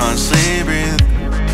constantly breathe.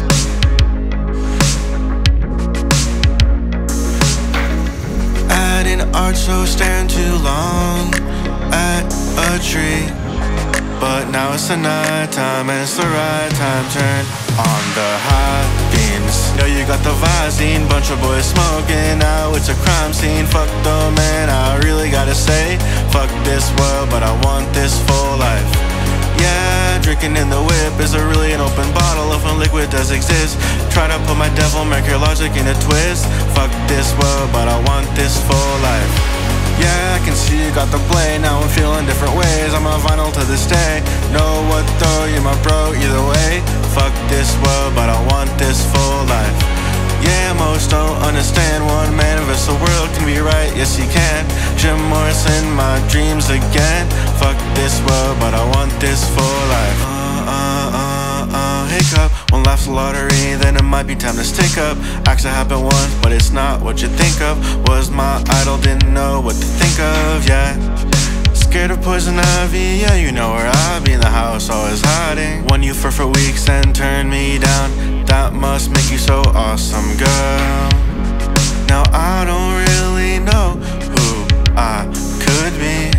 Adding art, so staring too long at a tree. But now it's the night time and it's the right time. Turn on the high beams. Know you got the Visine, bunch of boys smoking. Now it's a crime scene. Fuck the man, I really gotta say, fuck this world, but I want this full life. Yeah, drinking in the whip is really an open bottle if a liquid does exist. Try to put my devil, make your logic in a twist. Fuck this world, but I want this full life. Yeah, I can see you got the blade, now I'm feeling different ways. I'm on vinyl to this day. Know what though, you're my bro either way. Fuck this world, but I want this full life. Yeah, most don't understand. One man versus the world can be right, yes he can. Jim Morrison, my dreams again. Fuck this world, but I want this full life. Hiccup, one laugh's the lottery, then it might be time to stick up. Actually happened once, but it's not what you think of. Was my idol, didn't know what to think of, yeah. Scared of poison ivy, yeah, you know where I be in the house, always hiding. Won you for weeks and turned me down. That must make you so awesome, girl. Now I don't really know who I could be.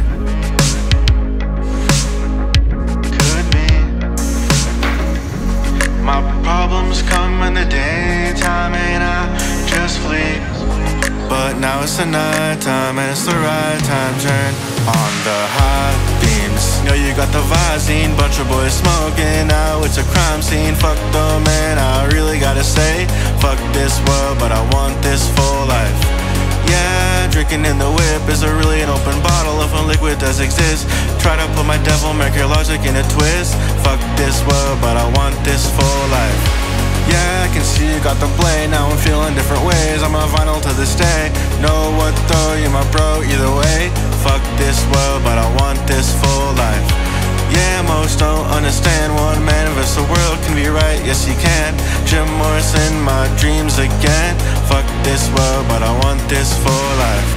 My problems come in the daytime and I just flee. But now it's the night time and it's the right time. Turn on the high beams. Know you got the Visine, bunch of boys smoking. Now it's a crime scene. Fuck the man, I really gotta say, fuck this world, but I want this full life. Yeah, drinking in the whip is really an open bottle if a liquid does exist. Try to put my devil, make your logic in a twist. Fuck this world, but I want this full life. Yeah, I can see you got the blade, now I'm feeling different ways. I'm on vinyl to this day. Know what though, you're my bro either way. Fuck this world, but I want this full life. Yeah, most don't understand. One man versus the world can be right, yes he can. Jim Morrison, my dreams again. Fuck this world, but I want this full life.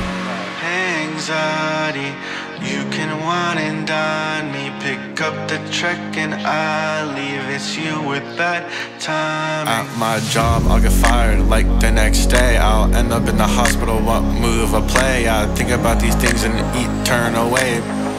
Anxiety, you can wine and dine me. Pick up the check and I leave. It's you with that time. At my job, I'll get fired like the next day. I'll end up in the hospital, what move I play. I think about these things and turn away.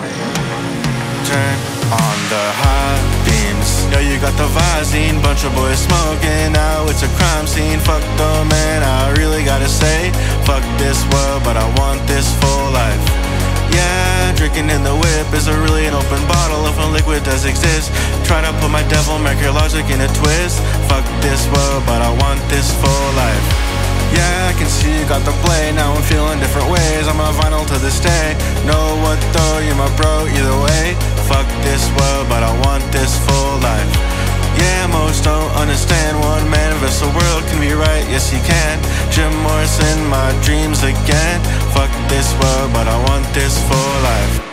Turn on the high beams. Know you got the Visine, bunch of boys smoking. Now it's a crime scene. Fuck the man, I really gotta say, fuck this world, but I want this full life. Yeah, drinking in the whip is really an open bottle if a liquid does exist. Try to put my devil, make your logic in a twist. Fuck this world, but I want this full life. Yeah, I can see you got the blade, now I'm feeling different ways. I'm on vinyl to this day. Know what though, you're my bro either way. Fuck this world, but I want this full life. Yeah, most don't understand. One man versus the world can be right, yes he can. Jim Morrison, my dreams again. Fuck this world, but I want this full life.